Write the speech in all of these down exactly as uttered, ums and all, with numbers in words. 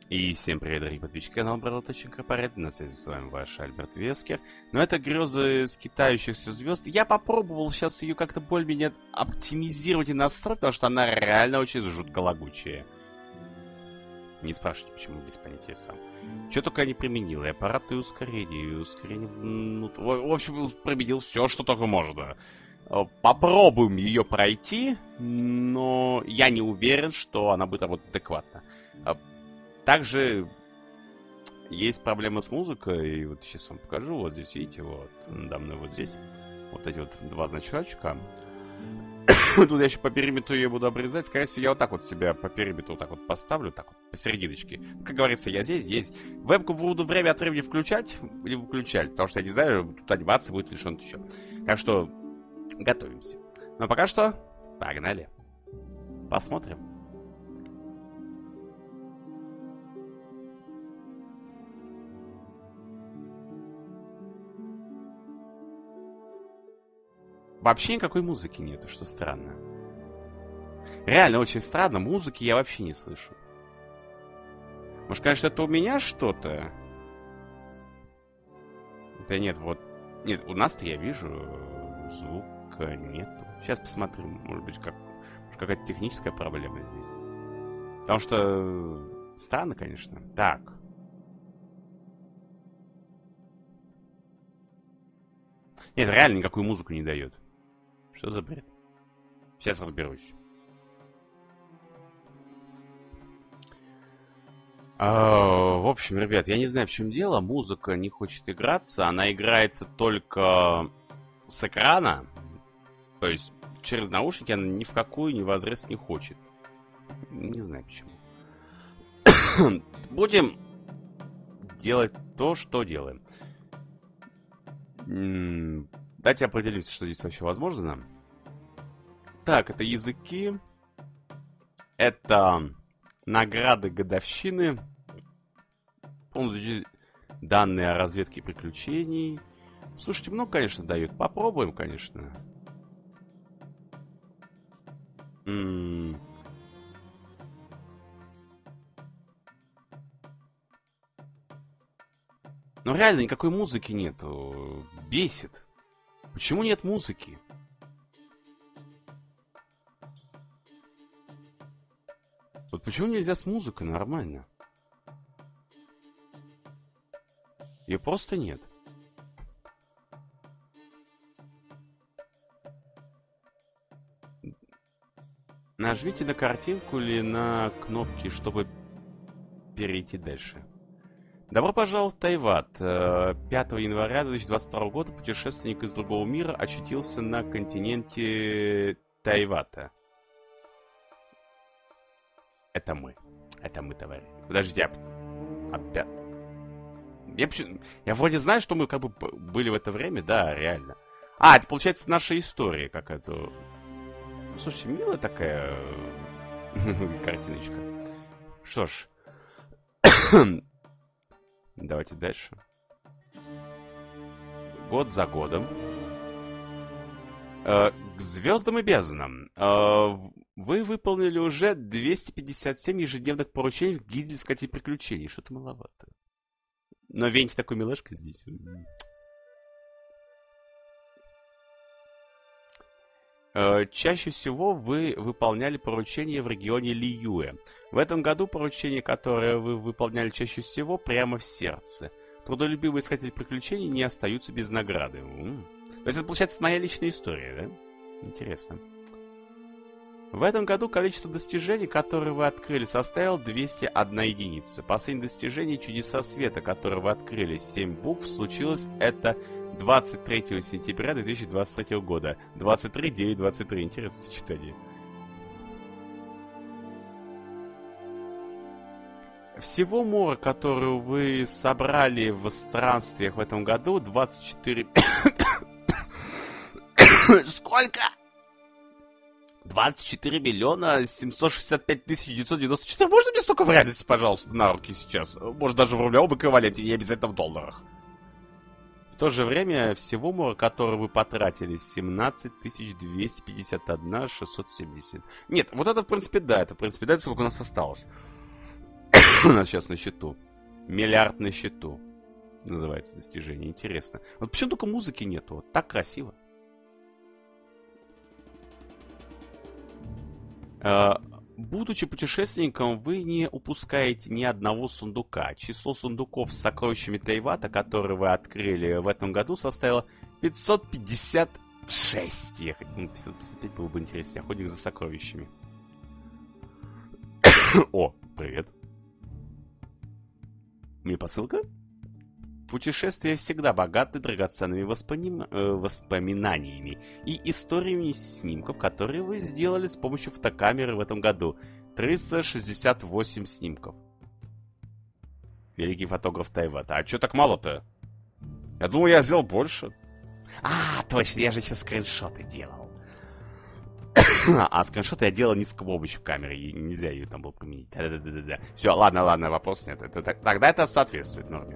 И всем привет, дорогие подписчики канала Барлточ Инкорпорейтед. На связи с вами ваш Альберт Вескер. Но это грезы скитающихся звезд. Я попробовал сейчас ее как-то более-менее оптимизировать и настроить, потому что она реально очень жутко лагучая. Не спрашивайте, почему, без понятия сам. Что только я не применил. И аппарат, и ускорение, и ускорение... Ну, в общем, применил все, что только можно. Попробуем ее пройти, но я не уверен, что она будет работать адекватно. Также есть проблема с музыкой, и вот сейчас вам покажу, вот здесь, видите, вот, надо мной вот здесь, вот эти вот два значочка. Тут я еще по периметру ее буду обрезать, скорее всего, я вот так вот себя по периметру вот так вот поставлю, так вот, посерединочке. Как говорится, я здесь, здесь. Вебку буду время от времени включать или выключать, потому что я не знаю, тут анимация будет или что-нибудь еще. Так что, готовимся. Но пока что, погнали. Посмотрим. Вообще никакой музыки нету, что странно. Реально очень странно, музыки я вообще не слышу. Может, конечно, это у меня что-то? Да нет, вот... Нет, у нас-то я вижу, звука нету. Сейчас посмотрим, может быть, как... может, какая-то техническая проблема здесь. Потому что... Странно, конечно. Так. Нет, реально никакую музыку не дает. Что за бред? Сейчас разберусь. А, в общем, ребят, я не знаю, в чем дело. Музыка не хочет играться. Она играется только с экрана. То есть через наушники она ни в какую, ни в разрез не хочет. Не знаю почему. Будем делать то, что делаем. Давайте определимся, что здесь вообще возможно. Так, это языки. Это награды годовщины. Полностью данные о разведке приключений. Слушайте, много, конечно, дают. Попробуем, конечно. М-м- Но реально никакой музыки нету. Бесит. Почему нет музыки? Вот почему нельзя с музыкой нормально? Ее просто нет. Нажмите на картинку или на кнопки, чтобы перейти дальше. Добро пожаловать в Тайват. пятого января две тысячи двадцать второго года путешественник из другого мира очутился на континенте Тайвата. Это мы. Это мы, товарищ. Подождите, я... Опять... Я, почему... я вроде знаю, что мы как бы были в это время. Да, реально. А, это получается наша история какая-то. Слушайте, милая такая картиночка. Что ж. Давайте дальше. Год за годом. Э, к звездам и безднам. Э, вы выполнили уже двести пятьдесят семь ежедневных поручений в гильдии искателей приключений. Что-то маловато. Но Венти такой милашка здесь. Э, чаще всего вы выполняли поручения в регионе Лиюэ. В этом году поручения, которые вы выполняли чаще всего, прямо в сердце. Трудолюбивые искатели приключений не остаются без награды. М-м. То есть это, получается, моя личная история, да? Интересно. В этом году количество достижений, которые вы открыли, составило двести одна единица. Последнее достижение Чудеса Света, которое вы открыли, семь букв, случилось это двадцать третьего сентября две тысячи двадцать третьего года. двадцать три девять двадцать три. Интересное сочетание. Всего мора, которую вы собрали в странствиях в этом году, двадцать четыре... Сколько? двадцать четыре миллиона семьсот шестьдесят пять тысяч девятьсот девяносто четыре. Можно мне столько в реальности, пожалуйста, на руки сейчас? Может, даже в рублевом эквиваленте, не обязательно в долларах. В то же время всего мора, который вы потратили, семнадцать тысяч двести пятьдесят один шестьсот семьдесят. Нет, вот это, в принципе, да. Это, в принципе, да, это сколько у нас осталось. У нас сейчас на счету. Миллиард на счету. Называется достижение. Интересно. Вот почему только музыки нету? Вот так красиво. Uh, будучи путешественником, вы не упускаете ни одного сундука. Число сундуков с сокровищами Тайвата, которые вы открыли в этом году, составило пятьсот пятьдесят шесть. Я хотел, ну, пятьсот пятьдесят пять было бы интереснее. Охотник за сокровищами. О, привет. Мне посылка? Путешествия всегда богаты драгоценными воспомин... э, воспоминаниями и историями снимков, которые вы сделали с помощью фотокамеры в этом году. триста шестьдесят восемь снимков. Великий фотограф Тайвата. А чё так мало-то? Я думал, я сделал больше. А, точно, я же еще скриншоты делал. А скриншоты я делал не с помощью камеры, и нельзя ее там было применить. Да-да-да-да. Все, ладно, ладно, вопрос нет. Это, тогда это соответствует норме.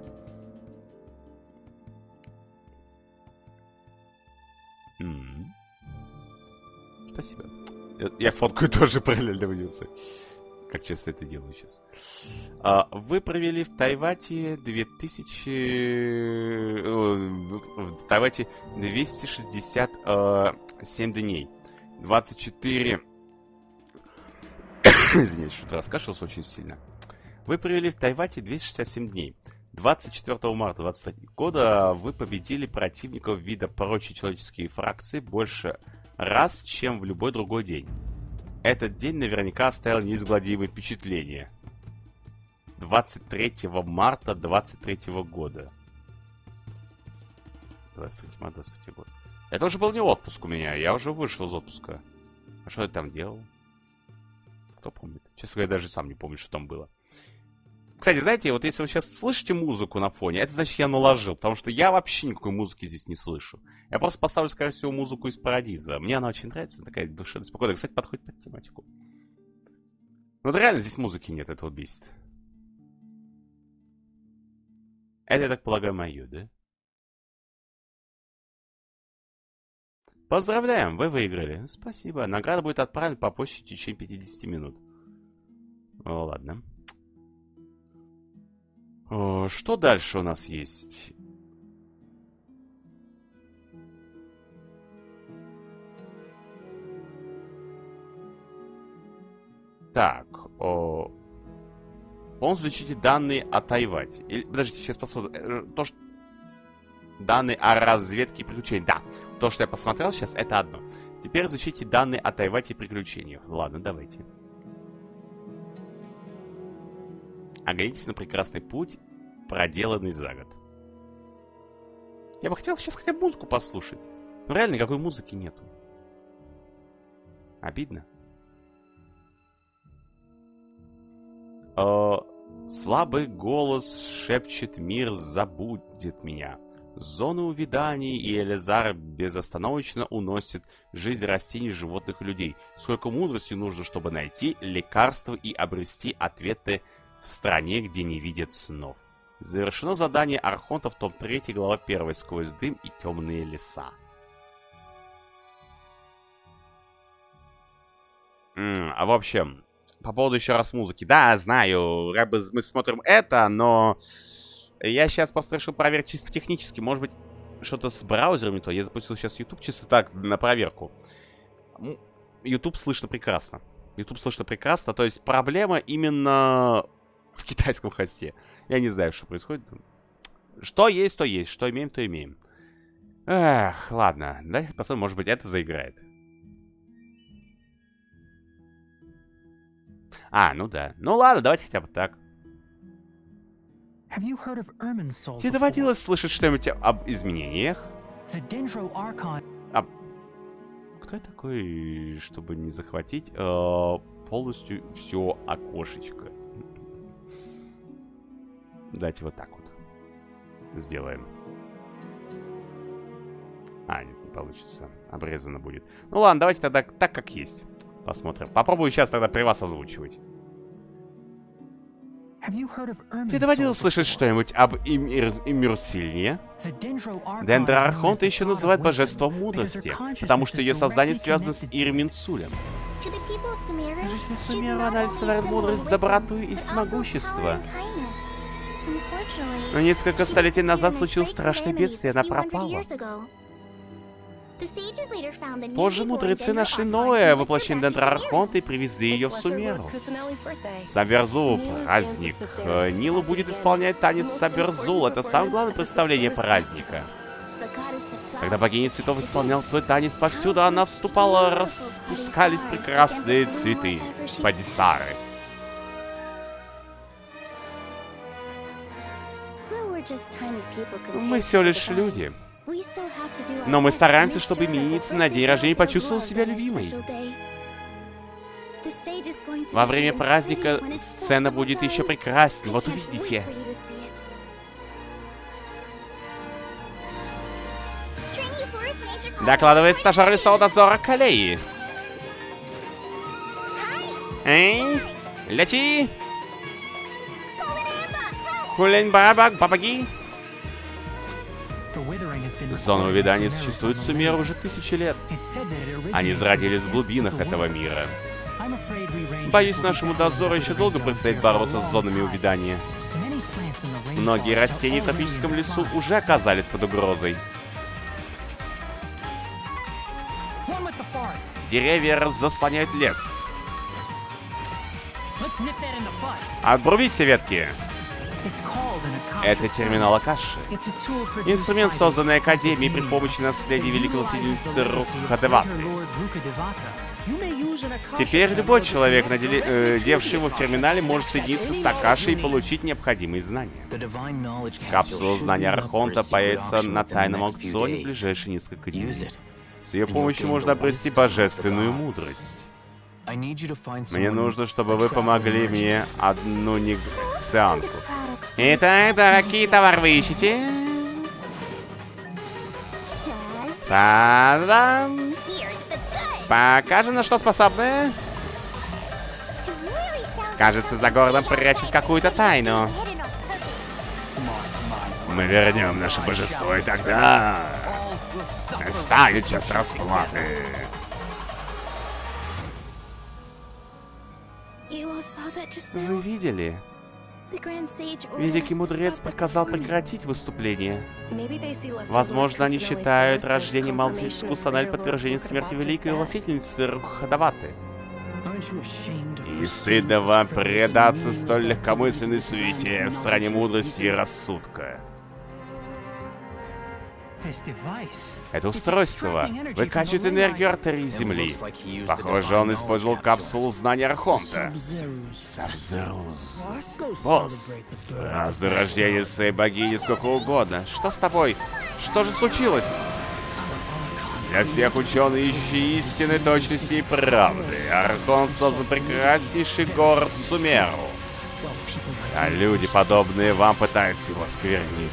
Mm-hmm. Спасибо. Я, я фоткаю тоже параллельно видео. Как часто это делаю сейчас. А, вы провели в Тайвате две тысячи... В Тайвате двести шестьдесят семь дней. двадцать четыре... Извиняюсь, что-то раскашлялся очень сильно. Вы провели в Тайвате двести шестьдесят семь дней. двадцать четвёртого марта двадцать третьего года вы победили противников вида прочие человеческие фракции больше раз, чем в любой другой день. Этот день наверняка оставил неизгладимое впечатление. двадцать третьего марта двадцать третьего года. двадцать третьего марта двадцать третьего года. Это уже был не отпуск у меня, я уже вышел из отпуска. А что я там делал? Кто помнит? Честно говоря, даже сам не помню, что там было. Кстати, знаете, вот если вы сейчас слышите музыку на фоне, это значит, я наложил, потому что я вообще никакой музыки здесь не слышу. Я просто поставлю, скорее всего, музыку из Парадиза. Мне она очень нравится, такая душевная, спокойная. Кстати, подходит под тематику. Ну, да реально здесь музыки нет, это вот бесит. Это, я так полагаю, мое, да? Поздравляем, вы выиграли. Спасибо. Награда будет отправлена по почте в течение пятидесяти минут. О, ладно. О, что дальше у нас есть? Так, о... он изучите данные о Тайвате. Или, подождите, сейчас посмотрим. То, что... Данные о разведке и приключениях. Да, то, что я посмотрел сейчас, это одно. Теперь изучите данные о Тайвате и приключениях. Ладно, давайте. Оглянитесь на прекрасный путь, проделанный за год. Я бы хотел сейчас хотя бы музыку послушать. Но реально никакой музыки нету. Обидно. О, слабый голос шепчет: мир забудет меня. Зоны увяданий и Элизар безостановочно уносит жизнь растений, животных и людей. Сколько мудрости нужно, чтобы найти лекарства и обрести ответы в стране, где не видят снов. Завершено задание Архонтов, том три, глава первая. Сквозь дым и темные леса. М-м, а в общем, по поводу еще раз музыки. Да, знаю, мы смотрим это, но я сейчас просто решил проверить чисто технически. Может быть, что-то с браузером не то. Я запустил сейчас YouTube чисто так, на проверку. YouTube слышно прекрасно. YouTube слышно прекрасно. То есть проблема именно в китайском хосте. Я не знаю, что происходит. Что есть, то есть. Что имеем, то имеем. Эх, ладно. Давайте посмотрим, может быть, это заиграет. А, ну да. Ну ладно, давайте хотя бы так. Тебе доводилось слышать что-нибудь об изменениях? А... Кто я такой, чтобы не захватить э, полностью все окошечко? Давайте вот так вот сделаем. А, нет, не получится. Обрезано будет. Ну ладно, давайте тогда так, как есть. Посмотрим. Попробую сейчас тогда при вас озвучивать. Тебе доводилось слышать что-нибудь об Иммерсильне? Дендраархонта еще называют божеством мудрости, потому что ее создание связано с Ирминсулем. Жители Сумеру она олицетворяет мудрость, доброту и всемогущество. Но несколько столетий назад случилось страшное бедствие, она пропала. Позже мудрецы нашли новое воплощение Дендраархонта и привезли ее в Сумеру. Саберзул — праздник. Нилу будет исполнять танец Саберзул. Это самое главное представление праздника. Когда богиня цветов исполняла свой танец, повсюду она вступала, распускались прекрасные цветы. Падисары. Мы всего лишь люди. Но мы стараемся, чтобы именинница на день рождения почувствовала себя любимой. Во время праздника сцена будет еще прекраснее. Вот увидите. Докладывает стажер лесного дозора Калеи. Эй, лети! Хулень-барабак, бабаги! Зона увядания существует в Сумеру уже тысячи лет. Они зародились в глубинах этого мира. Боюсь, нашему дозору еще долго предстоит бороться с зонами увядания. Многие растения в тропическом лесу уже оказались под угрозой. Деревья заслоняют лес. Обрубить все ветки. Это терминал Акаши. Инструмент, созданный Академией при помощи наследия великого сидельца Рукхадеваты. Теперь любой человек, надевший его в терминале, может соединиться с Акашей и получить необходимые знания. Капсула знания Архонта появится на тайном аукционе в ближайшие несколько дней. С ее помощью можно обрести божественную мудрость. Мне нужно, чтобы вы помогли мне одну негацианку. Итак, да, какие товары вы ищете? Та-дам! Покажем, на что способны. Кажется, за городом прячут какую-то тайну. Мы вернем наше божество, и тогда станет час расплаты. Вы видели? Великий мудрец приказал прекратить выступление. Возможно, они считают рождение Малосического Саналь подтверждением смерти великой властительницы Рукхадеваты. И стыдно вам предаться столь легкомысленной суете в стране мудрости и рассудка. Это устройство выкачивает энергию артерий Земли. Похоже, он использовал капсулу знания Архонта. Сабзеруз. Босс, празднуй рождение своей богини сколько угодно. Что с тобой? Что же случилось? Для всех ученых, ищи истины, точности и правды. Архонт создан прекраснейший город Сумеру. А люди, подобные вам, пытаются его осквернить.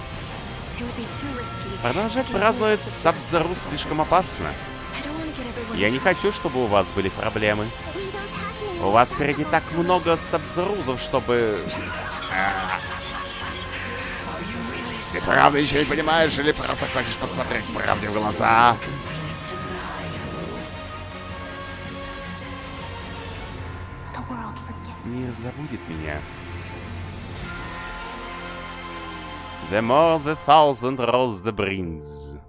Продолжать праздновать Сабзеруз слишком опасно. Я не хочу, чтобы у вас были проблемы. У вас впереди так много Сабзерузов, чтобы... Ты правда ничего не понимаешь или просто хочешь посмотреть правде в глаза? Мир забудет меня. The more the thousand rose the brings.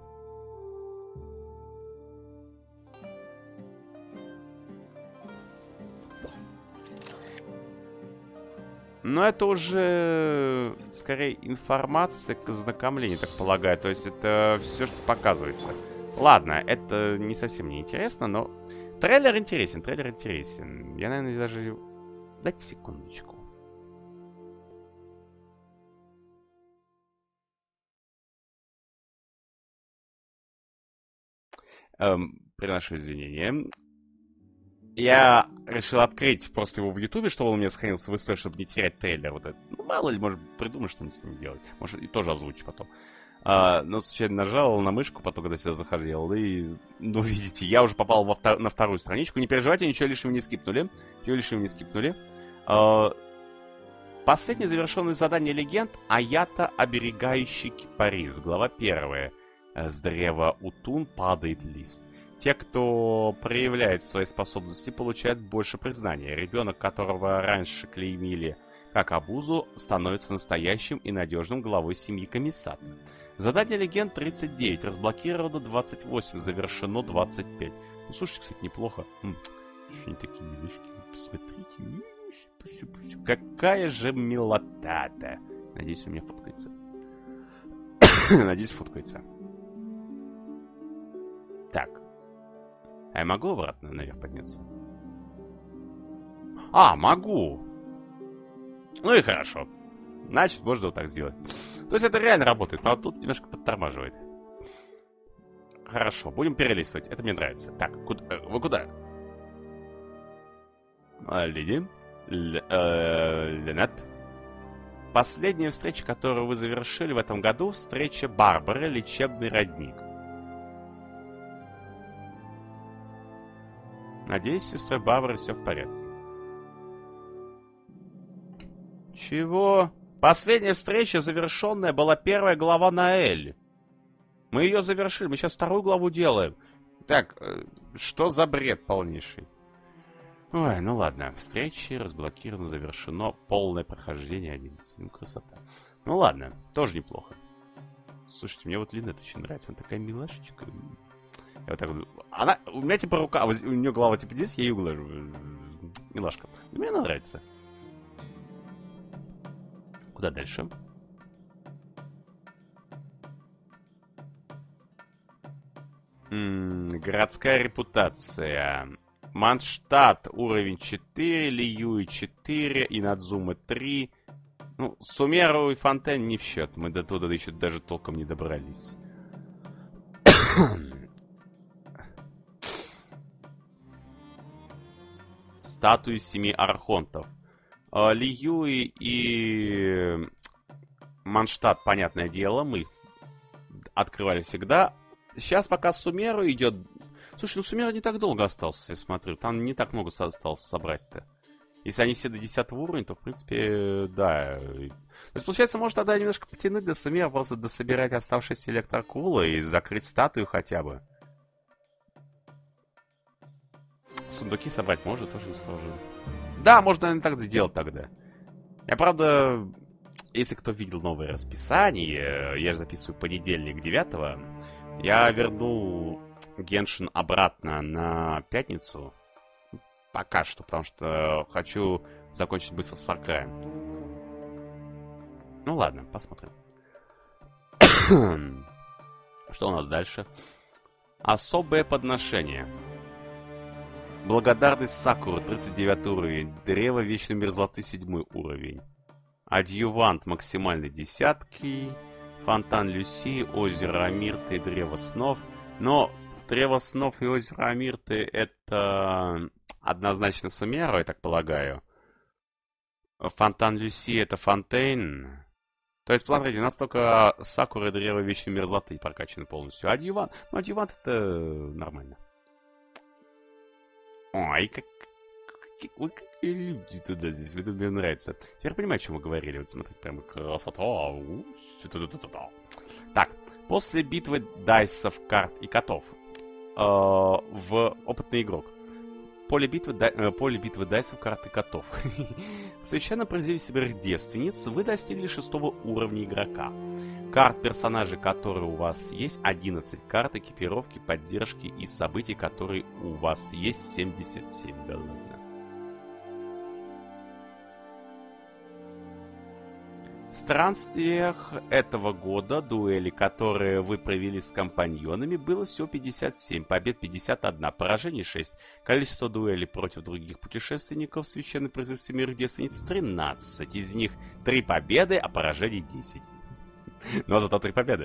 Но это уже скорее информация к ознакомлению, так полагаю. То есть это все, что показывается. Ладно, это не совсем не интересно, но трейлер интересен, трейлер интересен. Я, наверное, даже... Дайте секундочку. Эм, приношу извинения. Я решил открыть просто его в Ютубе, чтобы он у меня сохранился в истории, чтобы не терять трейлер. Вот это. Ну, мало ли, может, придумаю, что с ним делать. Может, и тоже озвучу потом. А, но случайно нажал на мышку, потом, когда сюда заходил, и... Ну, видите, я уже попал во втор... на вторую страничку. Не переживайте, ничего лишнего не скипнули. Ничего лишнего не скипнули. А... Последнее завершенное задание легенд Аята, оберегающий кипарис. Глава первая. С древа Утун падает лист. Те, кто проявляет свои способности, получают больше признания. Ребенок, которого раньше клеймили как обузу, становится настоящим и надежным главой семьи Камисата. Задание легенд тридцать девять. Разблокировано двадцать восемь. Завершено двадцать пять. Ну, слушайте, кстати, неплохо. Что они такие милышки. Посмотрите. Какая же милота-то. Надеюсь, у меня фоткается. Надеюсь, фоткается. Так. А я могу обратно наверх подняться? А, могу. Ну и хорошо. Значит, можно вот так сделать. То есть это реально работает, правда тут немножко подтормаживает. Хорошо, будем перелистывать. Это мне нравится. Так, куда, э, вы куда? А, леди. Л, э, Ленет. Последняя встреча, которую вы завершили в этом году, встреча Барбары, лечебный родник. Надеюсь, с сестрой Барбары все в порядке. Чего? Последняя встреча, завершенная, была первая глава на Эль. Мы ее завершили, мы сейчас вторую главу делаем. Так, что за бред полнейший? Ой, ну ладно. Встречи разблокировано, завершено. Полное прохождение одиннадцать. Ну, красота. Ну ладно, тоже неплохо. Слушайте, мне вот Линет очень нравится. Она такая милашечка. Я вот так вот... Она... У меня типа рука... У нее голова типа здесь, я ее глажу. Милашка. Мне она нравится. Куда дальше? М-м, городская репутация. Манштадт уровень четыре, Лиюи четыре, Инадзума три. Ну, Сумеру и Фонтен не в счет. Мы до туда еще даже толком не добрались. Статуи семи архонтов. Лиюи и Манштадт, понятное дело, мы открывали всегда. Сейчас пока Сумеру идет... Слушай, ну Сумеру не так долго остался, я смотрю. Там не так много осталось собрать-то. Если они все до десятого уровня, то, в принципе, да. То есть, получается, может тогда немножко потянуть до Сумера, просто дособирать оставшиеся электрокулы и закрыть статую хотя бы. Сундуки собрать может, тоже не сложно. Да, можно, наверное, так сделать тогда. Я, правда, если кто видел новое расписание, я же записываю понедельник девятого, я вернул Геншин обратно на пятницу. Пока что, потому что хочу закончить быстро с Far Cry. Ну ладно, посмотрим. Что у нас дальше? Особое подношение. Благодарность Сакуры, тридцать девятый уровень. Древо Вечной Мерзлоты, седьмой уровень. Адъювант максимальной десятки. Фонтан Люси, озеро Амирты, Древо Снов. Но Древо Снов и озеро Амирты это однозначно Сумеру, я так полагаю. Фонтан Люси это Фонтейн. То есть, смотрите, у нас только Сакура и Древо Вечной Мерзлоты прокачаны полностью. Адъювант, ну адъювант это нормально. Ой, как... Ой, какие люди туда здесь, мне, мне нравится. Теперь понимаю, о чем вы говорили. Вот смотрите, прям красота. Так, после битвы дайсов, карт и котов э, в опытный игрок. Поле битвы, дай, э, поле битвы дайсов, карт и котов. В священном призыве себе девственниц вы достигли шестого уровня игрока. Карт персонажей, которые у вас есть, одиннадцать. Карт экипировки, поддержки и событий, которые у вас есть, семьдесят семь. Да ладно. В странствиях этого года дуэли, которые вы провели с компаньонами, было всего пятьдесят семь, побед пятьдесят один, поражений шесть. Количество дуэлей против других путешественников в священный призыв семерых девственниц тринадцать. Из них три победы, а поражений десять. Но зато три победы.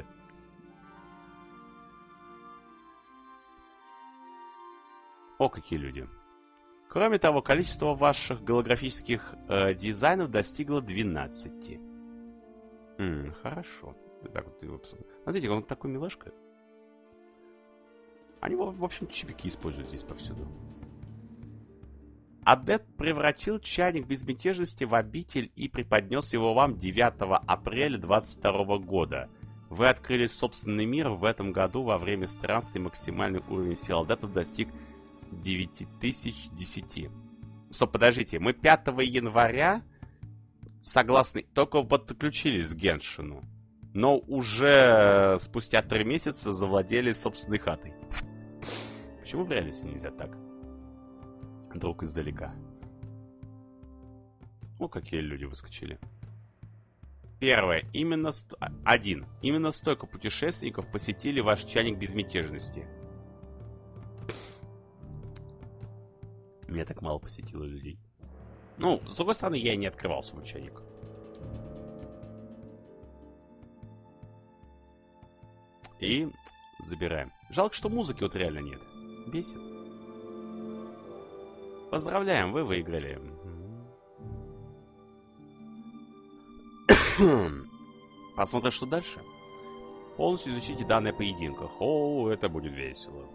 О, какие люди. Кроме того, количество ваших голографических э, дизайнов достигло двенадцати. М, хорошо. Так вот его посмотрим. Смотрите, он такой милашка. Они, в общем, чипики используют здесь повсюду. Адепт превратил чайник безмятежности в обитель и преподнес его вам девятого апреля двадцать второго года. Вы открыли собственный мир в этом году во время странствий. Максимальный уровень сил адептов достиг девять тысяч десять. Стоп, подождите, мы пятого января согласны, только подключились к Геншину, но уже спустя три месяца завладели собственной хатой. Почему в реальности нельзя так? Друг издалека. О, какие люди выскочили. Первое. Именно... Сто... Один. Именно столько путешественников посетили ваш чайник безмятежности. Меня так мало посетило людей. Ну, с другой стороны, я и не открывал свой чайник. И забираем. Жалко, что музыки вот реально нет. Бесит. Поздравляем, вы выиграли. Посмотрим, что дальше. Полностью изучите данные о поединках. О, это будет весело.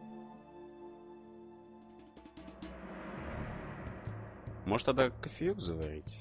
Может, тогда кофеек заварить?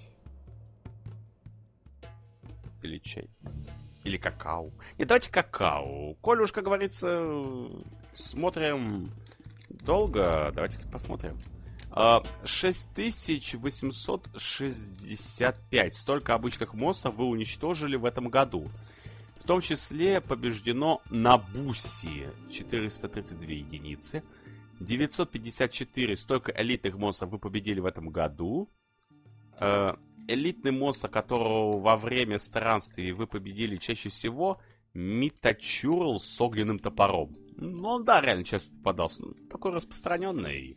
Или чай? Или какао? Нет, давайте какао. Коль уж, как говорится, смотрим долго, давайте посмотрим. шесть тысяч восемьсот шестьдесят пять. Столько обычных монстров вы уничтожили в этом году. В том числе побеждено Набуси. четыреста тридцать две единицы. девятьсот пятьдесят четыре. Столько элитных монстров вы победили в этом году. Элитный монстр, которого во время странствий вы победили чаще всего, Митачурл с огненным топором. Ну, он, да, реально часто попадался. Ну, такой распространенный.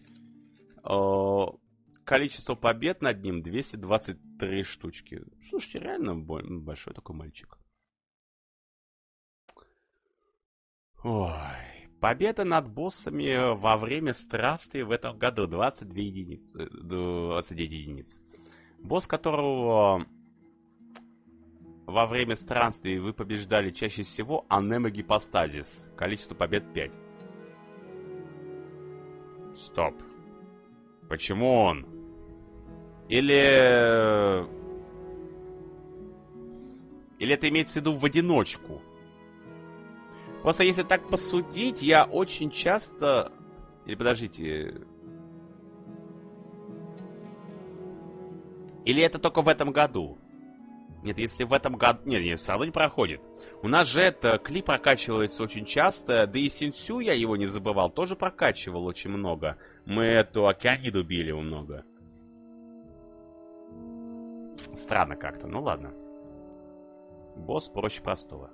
Количество побед над ним двести двадцать три штучки. Слушайте, реально большой такой мальчик. Ой. Победа над боссами во время странствий в этом году двадцать две единицы. двадцать девять единиц. Босс, которого во время странствий вы побеждали чаще всего, Анемогипостазис. Количество побед пять. Стоп. Почему он? Или... Или это имеется в виду в одиночку? Просто если так посудить, я очень часто... Или подождите... Или это только в этом году? Нет, если в этом году... Нет, нет, все равно не проходит. У нас же это клип прокачивается очень часто. Да и Синсю, я его не забывал, тоже прокачивал очень много. Мы эту Океаниду били много. Странно как-то, ну ладно. Босс проще простого.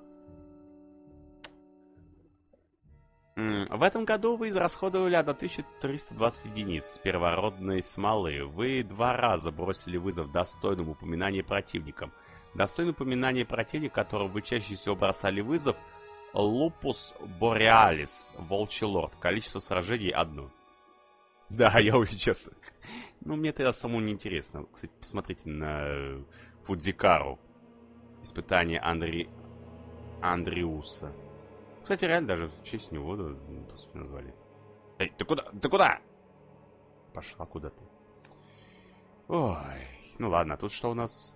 В этом году вы израсходовали тысячу триста двадцать единиц первородной смолы. Вы два раза бросили вызов достойному упоминания противникам. Достойное упоминание противника, которого вы чаще всего бросали вызов, Лупус Бореалис, Волчий Лорд. Количество сражений одно. Да, я очень часто. Ну, мне это самому не интересно. Кстати, посмотрите на Фудзикару. Испытание Андри... Андриуса. Кстати, реально даже в честь него, да, по сути, назвали. Эй, ты куда? Ты куда? Пошла куда ты? Ой, ну ладно, а тут что у нас?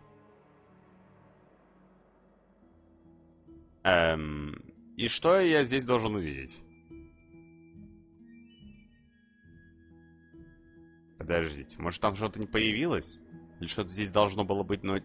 Эм, и что я здесь должен увидеть? Подождите, может там что-то не появилось? Или что-то здесь должно было быть, но...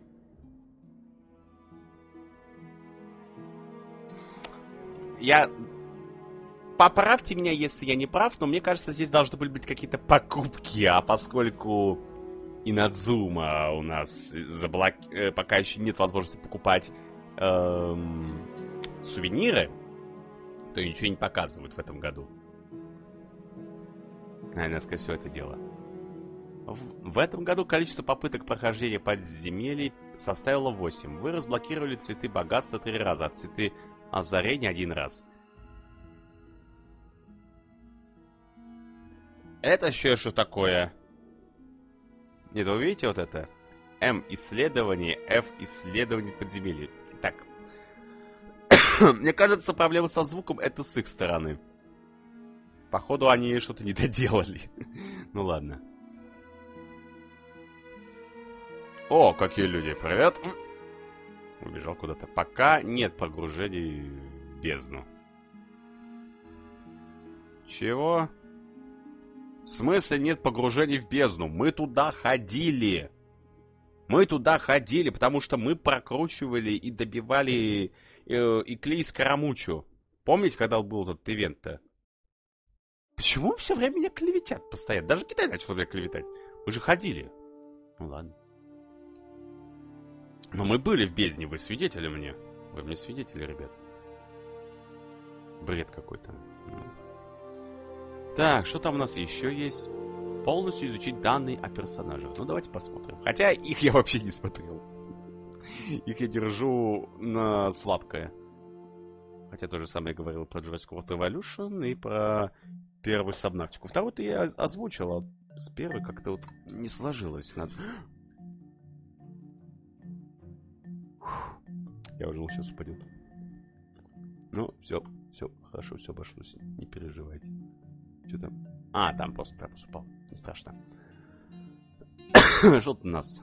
Я... Поправьте меня, если я не прав, но мне кажется, здесь должны были быть какие-то покупки, а поскольку Инадзума у нас заблок... пока еще нет возможности покупать эм... сувениры, то ничего не показывают в этом году. Наверное, скорее всего, это дело. В, в этом году количество попыток прохождения подземелий составило восемь. Вы разблокировали цветы богатства три раза, а цветы озарения один раз. Это еще что такое? Нет, вы видите вот это? М исследование, F исследование подземелья. Так. Мне кажется, проблема со звуком это с их стороны. Походу, они что-то не доделали. Ну ладно. О, какие люди, привет. Убежал куда-то. Пока нет погружений в бездну. Чего? В смысле нет погружений в бездну? Мы туда ходили. Мы туда ходили, потому что мы прокручивали и добивали э, Икли и Скоромучу. Помните, когда был этот ивент-то? Почему все время меня клеветят постоянно? Даже Китай начал меня клеветать. Мы же ходили. Ну ладно. Но мы были в бездне, вы свидетели мне. Вы мне свидетели, ребят. Бред какой-то. Так, что там у нас еще есть? Полностью изучить данные о персонажах. Ну, давайте посмотрим. Хотя их я вообще не смотрел. Их я держу на сладкое. Хотя то же самое я говорил про Jurassic World Evolution и про первую Сабнавтику. Вторую-то я озвучил, а с первой как-то вот не сложилось. Надо... Я уже сейчас упадет. Ну, все, все, хорошо, все обошлось. Не переживайте. Что там? А, там просто трапез упал. Не страшно. Что тут у нас?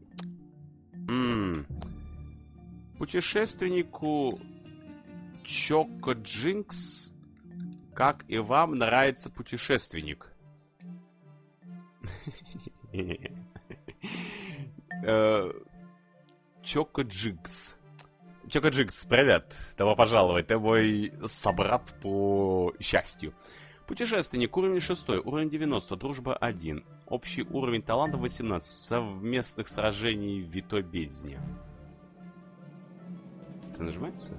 М-м. Путешественнику Чоко Джинкс. Как и вам нравится путешественник? Чоко Джинкс. Чоко Джинкс, привет. Добро пожаловать. Ты мой собрат по счастью. Путешественник, уровень шестой, уровень девяносто, дружба один. Общий уровень таланта восемнадцать. Совместных сражений в Витой бездне. Это нажимается?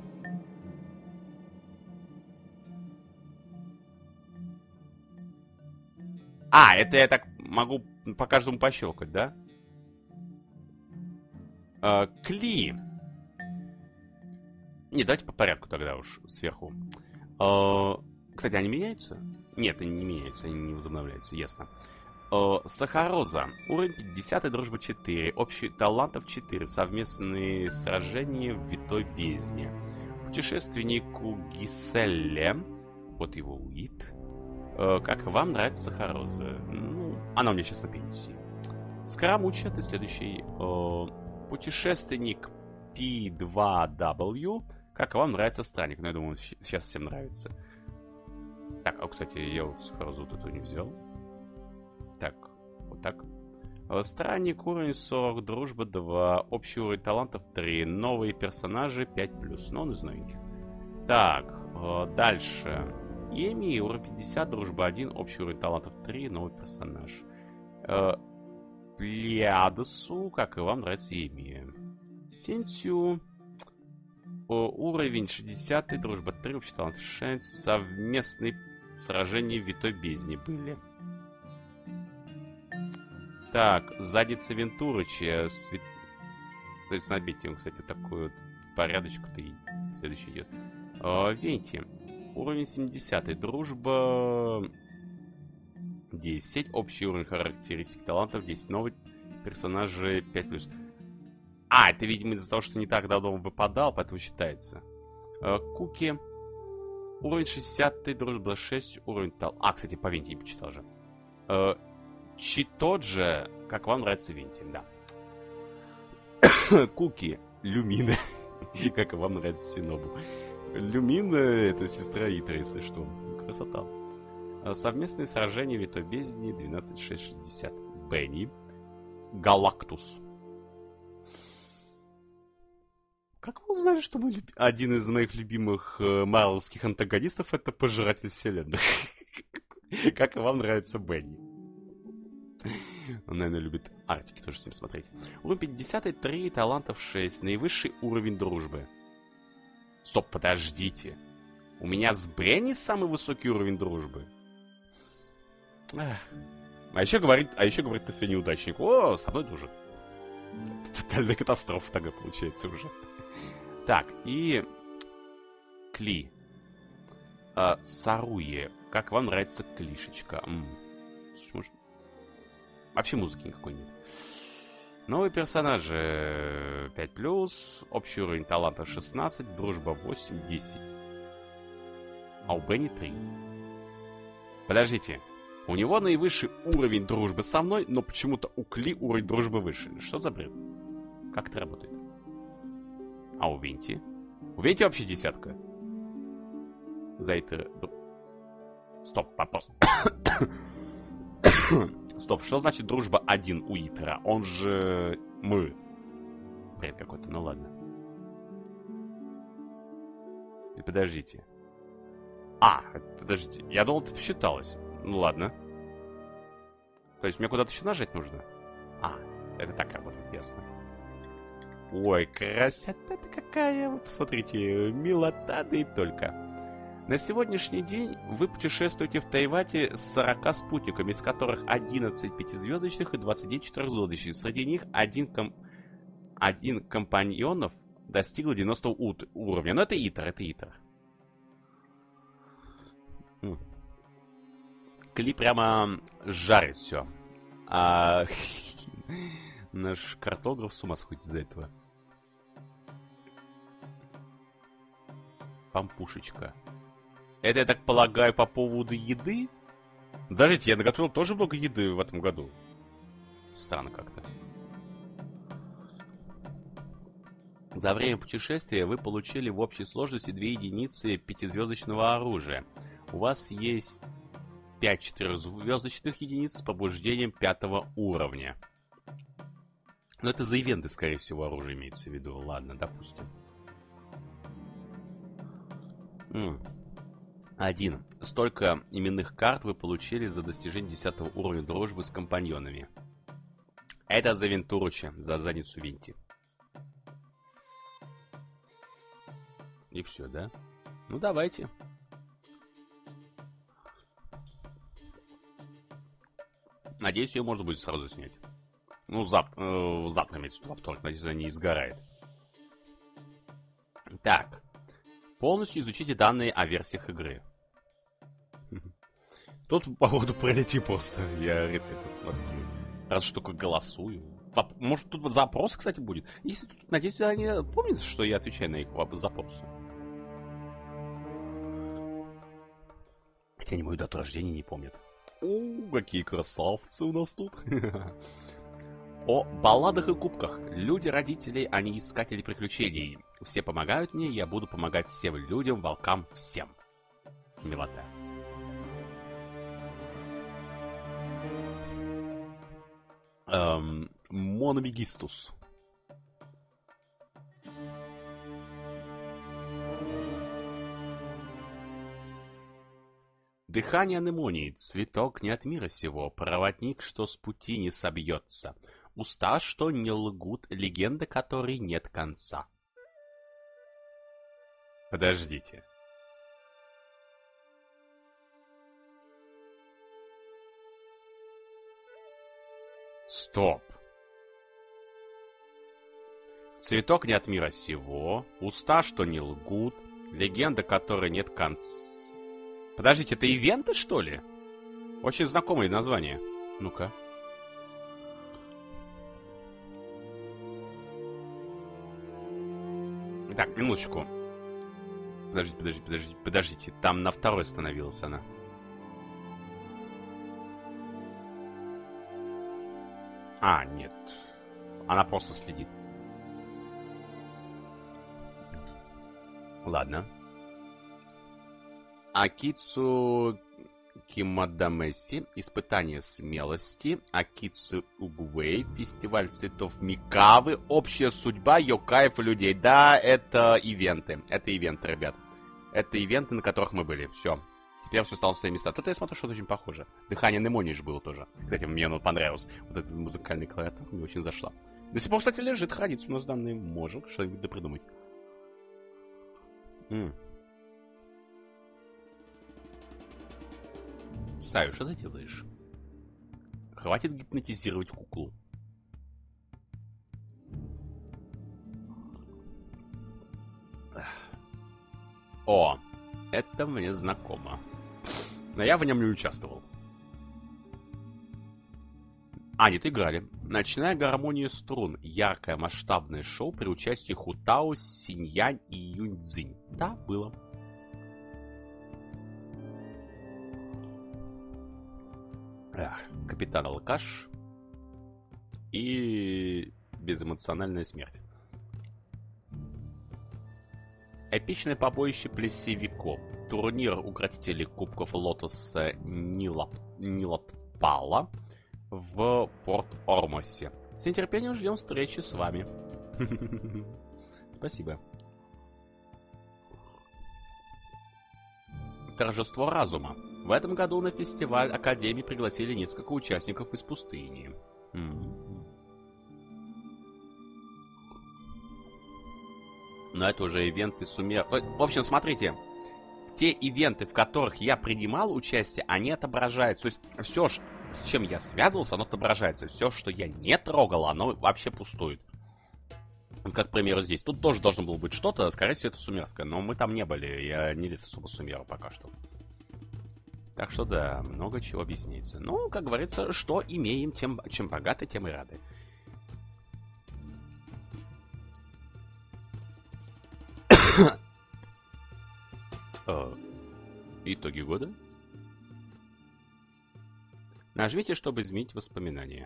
А, это я так могу по каждому пощелкать, да? А, Кли. Не, давайте по порядку тогда уж сверху. А, кстати, они меняются? Нет, они не меняются, они не возобновляются, ясно. А, Сахароза. Уровень пятьдесят, дружба четыре. Общий талантов четыре. Совместные сражения в Витой бездне. Путешественнику Гиселле. Вот его вид. Как вам нравится Сахароза? Ну, она у меня сейчас на пенсии. Скоромуча, ты следующий. Путешественник пи два дабл ю. Как вам нравится Странник? Ну, я думаю, сейчас всем нравится. Так, а, кстати, я вот Сахарозу вот эту не взял. Так, вот так. Странник, уровень сорок, дружба два, общий уровень талантов три, новые персонажи пять плюс, но он из новеньких. Так, дальше. Эми, уровень пятьдесят, дружба один, общий уровень талантов три, новый персонаж. Э, Плиадосу, как и вам нравится Эми. Сентю, уровень шестьдесят, дружба три, общий талант шесть, совместные сражения в Витой бездне были. Так, задница Вентурыча. Свет... То есть набить им, кстати, такую вот порядочку-то и следующий идет. Э, Венти. Уровень семьдесят, дружба десять, общий уровень характеристик талантов десять, новые персонажи пять плюс. А, это, видимо, из-за того, что не так давно выпадал, поэтому считается. Куки. Уровень шестьдесят, дружба шесть, уровень талантов. А, кстати, по Венти не почитал же. Читоджи, как вам нравится Венти, да. Куки. Люмина. Как вам нравится Синобу. Люмина — это сестра Итра, если что. Красота. Совместные сражения в Витой бездне двенадцать шесть шестьдесят. Бенни. Галактус. Как вы узнали, что мой люб... один из моих любимых э, марвелских антагонистов — это Пожиратель вселенных? Как вам нравится Бенни? Он, наверное, любит Артики, тоже с ним смотреть. Уровень пятьдесят три, талантов шесть. Наивысший уровень дружбы. Стоп, подождите. У меня с Бенни самый высокий уровень дружбы. Ах. А еще говорит, а еще говорит, ты себе неудачник. О, со мной дружит. Тотальная катастрофа тогда получается уже. Так, и Кли. А, Саруе. Как вам нравится Клишечка? М-м. Слушай, может... Вообще музыки никакой нет. Новые персонажи пять плюс, общий уровень талантов шестнадцать, дружба восемь, десять. А у Бенни три. Подождите. У него наивысший уровень дружбы со мной, но почему-то у Кли уровень дружбы выше. Что за бред? Как это работает? А у Венти? У Венти вообще десятка. За это... Стоп, вопрос. Стоп, что значит дружба один у Итера? Он же... Мы. Бред какой-то, ну ладно. И подождите. А, подождите. Я думал, это считалось. Ну ладно. То есть мне куда-то еще нажать нужно? А, это так работает, ясно. Ой, красота-то какая. Вы посмотрите, милота, да и только. На сегодняшний день вы путешествуете в Тайвате с сорока спутниками, из которых одиннадцать пятизвездочных и двадцать девять четырехзвездочных. Среди них один, ком... один компаньонов достигл девяностого уровня. Но это Итер, это Итер. М. Кли прямо жарит все. А... Наш картограф с ума сходит из-за этого. Пампушечка. Это, я так полагаю, по поводу еды? Подождите, я наготовил тоже много еды в этом году. Странно как-то. За время путешествия вы получили в общей сложности две единицы пятизвездочного оружия. У вас есть пять четырехзвездочных единиц с побуждением пятого уровня. Но это за ивенты, скорее всего, оружие имеется в виду. Ладно, допустим. М. Один. Столько именных карт вы получили за достижение десятого уровня дружбы с компаньонами. Это за Вентуруча, за задницу Винти. И все, да? Ну, давайте. Надеюсь, ее можно будет сразу снять. Ну, зав... э, завтра имеется в виду, во вторник. Надеюсь, она не изгорает. Так. Полностью изучите данные о версиях игры. Тут, походу, пролети просто. Я редко это смотрю. Раз что только голосую. Может, тут вот запрос, кстати, будет. Если тут, надеюсь, они помнят, что я отвечаю на их запросы. Хотя они мою дату рождения не помнят. О, какие красавцы у нас тут. О балладах и кубках. Люди родителей, они искатели приключений. Все помогают мне, я буду помогать всем людям, волкам, всем. Милота. Эм, Мономегистус. Дыхание анемонии, цветок не от мира сего, проводник, что с пути не собьется. Уста, что не лгут, легенда которой нет конца. Подождите. Стоп. Цветок не от мира сего, уста, что не лгут, легенда которой нет конца. Подождите, это ивенты, что ли? Очень знакомое название. Ну-ка. Так, минуточку. Подождите, подождите, подождите, подождите. Там на второй становилась она. А, нет. Она просто следит. Ладно. Акицу Кимадамеси, испытание смелости, Акицу Угуэй, фестиваль цветов Микавы, общая судьба йокаев и людей. Да, это ивенты. Это ивенты, ребят. Это ивенты, на которых мы были. Все. Теперь все стало на свои места. Тут я смотрю, что-то очень похоже. Дыхание Немони же было тоже. Кстати, мне оно понравилось. Вот этот музыкальный клавиатура мне очень зашла. До сих пор, кстати, лежит, хранится у нас данные. Можем что-нибудь допридумать. М. Саю, что ты делаешь? Хватит гипнотизировать куклу. О, это мне знакомо. Но я в нем не участвовал. А, нет, играли. Ночная гармония струн. Яркое масштабное шоу при участии Хутао, Синьянь и Юньцзинь. Да, было. Эх, капитан Алкаш и безэмоциональная смерть. Эпичное побоище плесевиков. Турнир укротителей кубков Лотоса Нилап... Нилатпала в Порт-Ормосе. С нетерпением ждем встречи с вами. Спасибо. Торжество разума. В этом году на фестиваль Академии пригласили несколько участников из пустыни. Mm-hmm. Но это уже ивенты суммер... В общем, смотрите. Те ивенты, в которых я принимал участие, они отображаются. То есть все, с чем я связывался, оно отображается. Все, что я не трогал, оно вообще пустует. Как, к примеру, здесь. Тут тоже должно было быть что-то. Скорее всего, это сумерское. Но мы там не были. Я не лез особо сумеру пока что. Так что да, много чего объясняется. Ну, как говорится, что имеем, тем, чем богаты, тем и рады. Итоги года. Нажмите, чтобы изменить воспоминания.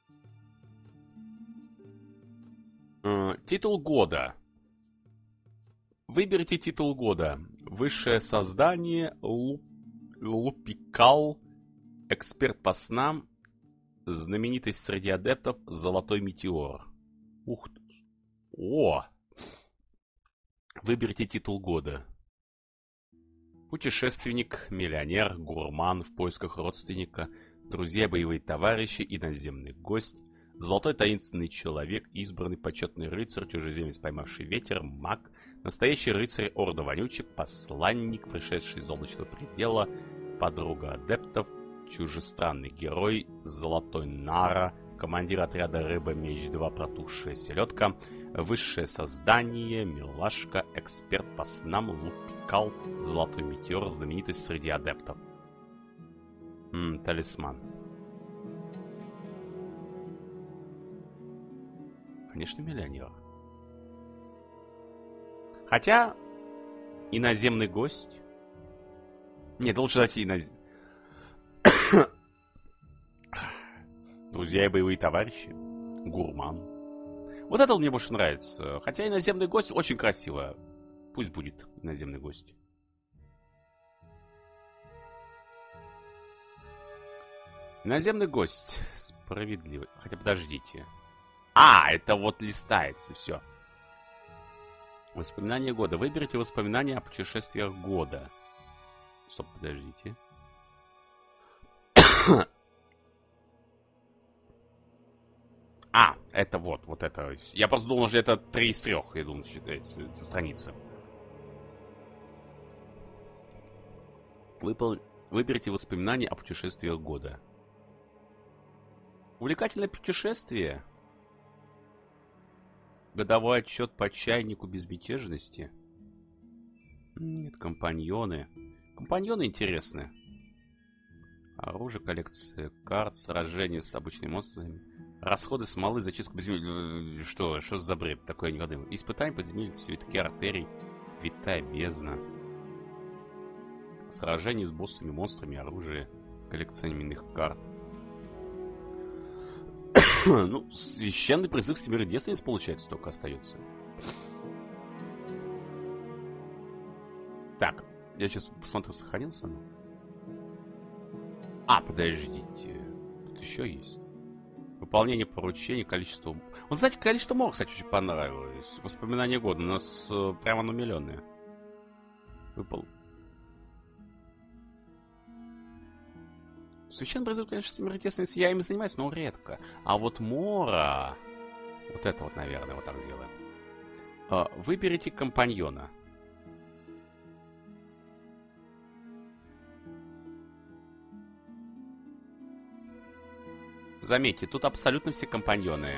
Титул года. Выберите титул года. Высшее создание, луп, лупикал, эксперт по снам, знаменитость среди адептов, золотой метеор. Ух ты. О! Выберите титул года. Путешественник, миллионер, гурман в поисках родственника, друзья, боевые товарищи, иноземный гость, золотой таинственный человек, избранный почетный рыцарь, чужеземец, поймавший ветер, маг, настоящий рыцарь Орда Вонючий, посланник, пришедший из облачного предела, подруга адептов, чужестранный герой, золотой нара, командир отряда Рыба-Меч два, протухшая селедка, высшее создание, милашка, эксперт по снам, лупикал, золотой метеор, знаменитость среди адептов. М-м, талисман. Конечно, миллионер. Хотя, иноземный гость. Нет, лучше дать иноз... Друзья и боевые товарищи. Гурман. Вот это мне больше нравится. Хотя иноземный гость очень красиво. Пусть будет иноземный гость. Иноземный гость. Справедливый. Хотя подождите. А, это вот листается, все. Воспоминания года. Выберите воспоминания о путешествиях года. Стоп, подождите. А, это вот, вот это. Я просто думал, что это три из трех, я думал, считается со страницы. Выпол... Выберите воспоминания о путешествиях года. Увлекательное путешествие. Годовой отчет по чайнику безмятежности. Нет, компаньоны. Компаньоны интересны. Оружие, коллекция карт, сражения с обычными монстрами. Расходы смолы, зачистка подземелья. Что, что за бред такое никогда? Испытание подземелья, цветки артерий, витая бездна. Сражение с боссами, монстрами, оружие, коллекционных карт. Ну, священный призыв Всемирной девственницы, получается, только остается. Так, я сейчас посмотрю, сохранился оно. А, подождите. Тут еще есть. Выполнение поручений, количество... Вот, знаете, количество мор, кстати, очень понравилось. Воспоминания года. У нас э, прямо на миллионы. Выпал. Священный призыв, конечно, Всемирной девственницы, я ими занимаюсь, но редко. А вот мора... Вот это вот, наверное, вот так сделаем. Э, выберите компаньона. Заметьте, тут абсолютно все компаньоны.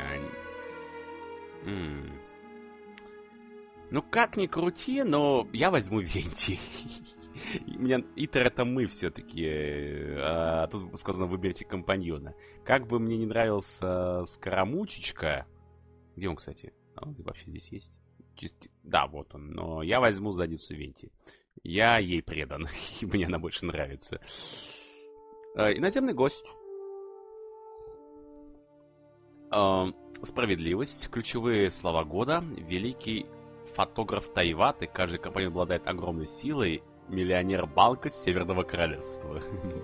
М-м. Ну, как ни крути, но я возьму Венти. У меня Итер это мы все-таки. А тут сказано, выберите компаньона. Как бы мне не нравился Скоромучечка. Где он, кстати? А он вообще здесь есть? Чист... Да, вот он. Но я возьму задницу Венти. Я ей предан. И мне она больше нравится. Иноземный гость. Справедливость. Ключевые слова года. Великий фотограф Тайваты. Каждый компания обладает огромной силой. Миллионер банка Северного Королевства.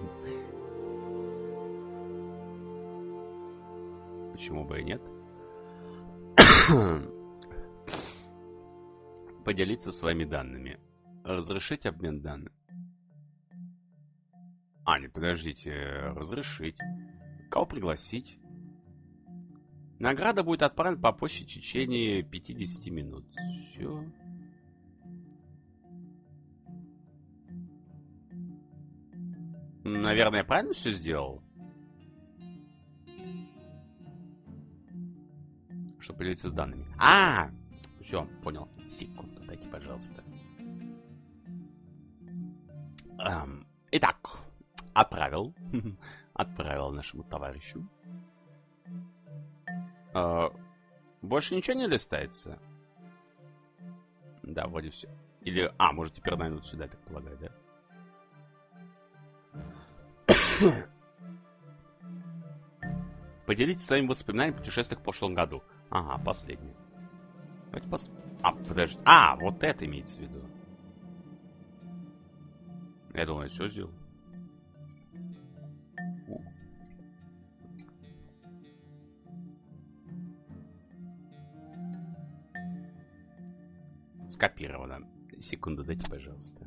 Почему бы и нет? Поделиться своими данными. Разрешить обмен данными. А, нет, подождите. Разрешить. Кого пригласить? Награда будет отправлена по почте в течение пятидесяти минут. Все. Наверное, я правильно все сделал? Чтобы поделиться с данными. А, все, понял. Секунду, дайте, пожалуйста. Эм, итак, отправил. Отправил нашему товарищу. Э, больше ничего не листается? Да, вроде все. Или... А, может теперь, наверное, вот сюда, так полагаю, да? Поделитесь своими воспоминаниями о путешествиях в прошлом году. Ага, последний. Давайте пос... А, подожди. А, вот это имеется в виду. Я думаю, я все сделал. Скопировано. Секунду, дайте, пожалуйста.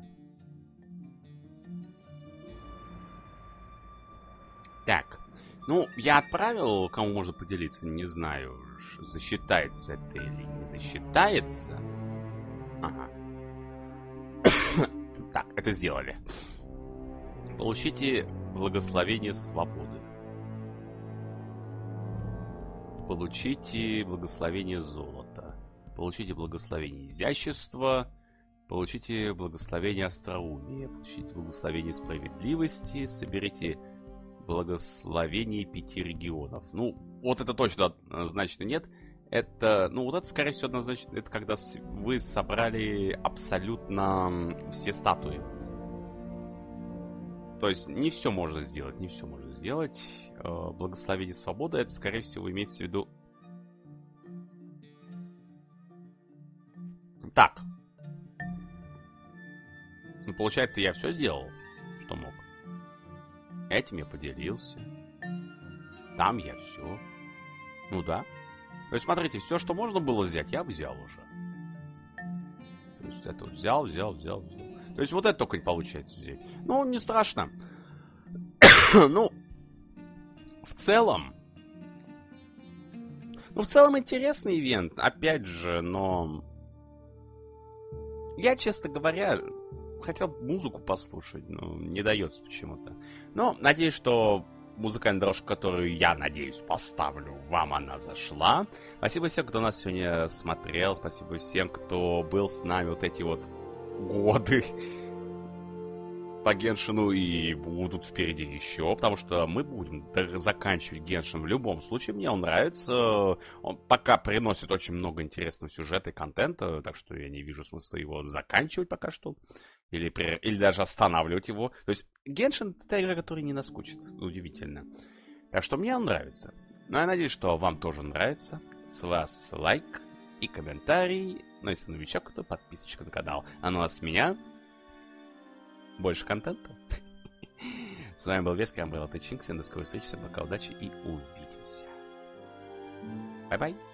Так. Ну, я отправил, кому можно поделиться, не знаю, засчитается это или не засчитается. Ага. Так, это сделали. Получите благословение свободы. Получите благословение золота. Получите благословение изящества. Получите благословение остроумия. Получите благословение справедливости. Соберите благословение пяти регионов. Ну, вот это точно однозначно нет. Это, ну, вот это, скорее всего, однозначно, это когда вы собрали абсолютно все статуи. То есть не все можно сделать, не все можно сделать. Благословение свободы, это, скорее всего, имеется в виду... Так. Ну, получается, я все сделал, что мог. Этим я поделился. Там я все. Ну да. То есть, смотрите, все, что можно было взять, я взял уже. То есть, это вот взял, взял, взял, взял. То есть, вот это только не получается взять. Ну, не страшно. Ну, в целом... Ну, в целом, интересный ивент. Опять же, но... Я, честно говоря... Хотел музыку послушать, но не дается почему-то. Но надеюсь, что музыкальная дорожка, которую я, надеюсь, поставлю, вам она зашла. Спасибо всем, кто нас сегодня смотрел. Спасибо всем, кто был с нами вот эти вот годы по Геншину и будут впереди еще, потому что мы будем заканчивать Геншин в любом случае. Мне он нравится. Он пока приносит очень много интересного сюжета и контента, так что я не вижу смысла его заканчивать пока что. Или, или даже останавливать его. То есть Геншин — это игра, которая не наскучит. Удивительно. Так что мне он нравится. Но я надеюсь, что вам тоже нравится. С вас лайк и комментарий. Ну, если новичок, то подписочка на канал. А ну а с меня больше контента. С вами был Вескер, Umbrella Teaching. Всем до скорой встречи, пока, удачи и увидимся. Бай-бай.